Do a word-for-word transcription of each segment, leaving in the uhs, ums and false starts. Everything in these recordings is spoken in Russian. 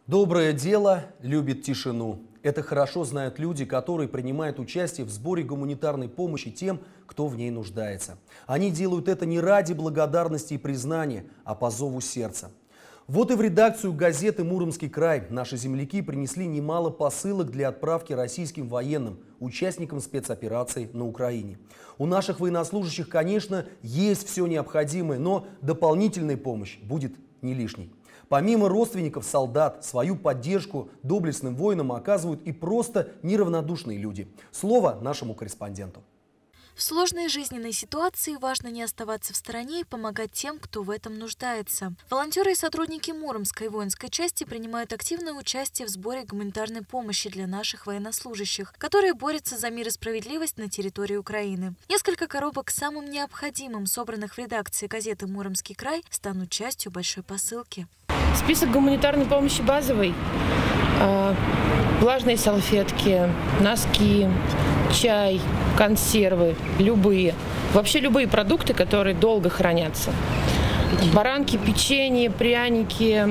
Доброе дело любит тишину. Это хорошо знают люди, которые принимают участие в сборе гуманитарной помощи тем, кто в ней нуждается. Они делают это не ради благодарности и признания, а по зову сердца. Вот и в редакцию газеты «Муромский край» наши земляки принесли немало посылок для отправки российским военным, участникам спецопераций на Украине. У наших военнослужащих, конечно, есть все необходимое, но дополнительная помощь будет не лишней. Помимо родственников солдат, свою поддержку доблестным воинам оказывают и просто неравнодушные люди. Слово нашему корреспонденту. В сложной жизненной ситуации важно не оставаться в стороне и помогать тем, кто в этом нуждается. Волонтеры и сотрудники Муромской воинской части принимают активное участие в сборе гуманитарной помощи для наших военнослужащих, которые борются за мир и справедливость на территории Украины. Несколько коробок с самым необходимым, собранных в редакции газеты «Муромский край», станут частью большой посылки. Список гуманитарной помощи базовый. Влажные салфетки, носки, чай, консервы, любые. Вообще любые продукты, которые долго хранятся. Баранки, печенье, пряники,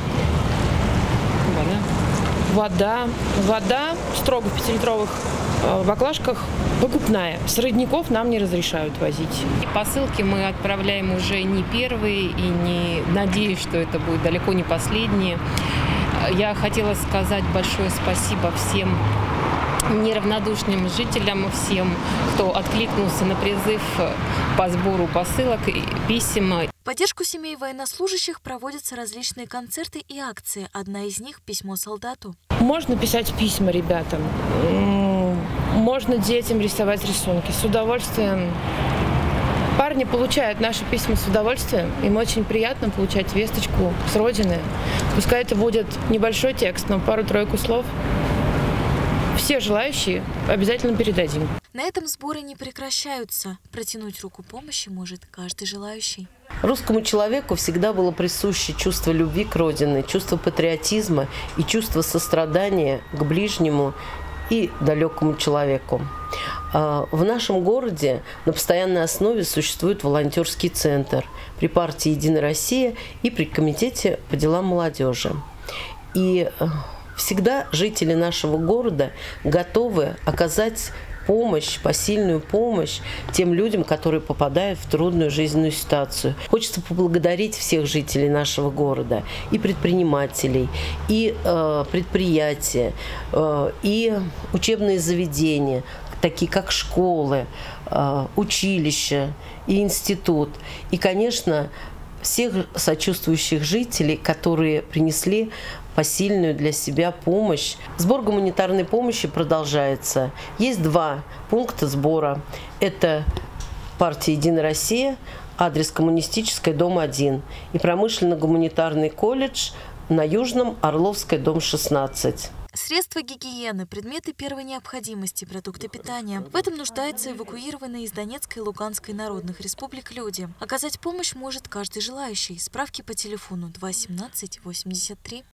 вода. Вода строго в пятилитровых баклажках покупная. С родников нам не разрешают возить. Посылки мы отправляем уже не первые и не надеюсь, что это будет далеко не последние. Я хотела сказать большое спасибо всем неравнодушным жителям, всем, кто откликнулся на призыв по сбору посылок и писем. В поддержку семей военнослужащих проводятся различные концерты и акции. Одна из них – «Письмо солдату». Можно писать письма ребятам, можно детям рисовать рисунки. С удовольствием. Парни получают наши письма с удовольствием. Им очень приятно получать весточку с родины. Пускай это будет небольшой текст, но пару-тройку слов. Все желающие обязательно передадим. На этом сборы не прекращаются. Протянуть руку помощи может каждый желающий. Русскому человеку всегда было присуще чувство любви к родине, чувство патриотизма и чувство сострадания к ближнему и далекому человеку. В нашем городе на постоянной основе существует волонтерский центр при партии «Единая Россия» и при комитете по делам молодежи. И всегда жители нашего города готовы оказать помощь, посильную помощь тем людям, которые попадают в трудную жизненную ситуацию. Хочется поблагодарить всех жителей нашего города, и предпринимателей, и э, предприятия, э, и учебные заведения, такие как школы, э, училища и институт. И, конечно, всех сочувствующих жителей, которые принесли посильную для себя помощь. Сбор гуманитарной помощи продолжается. Есть два пункта сбора. Это партия «Единая Россия», адрес Коммунистическая, дом один, и промышленно-гуманитарный колледж на Южном, Орловской, дом шестнадцать. Средства гигиены, предметы первой необходимости, продукты питания. В этом нуждаются эвакуированные из Донецкой и Луганской народных республик люди. Оказать помощь может каждый желающий. Справки по телефону два семнадцать восемьдесят три.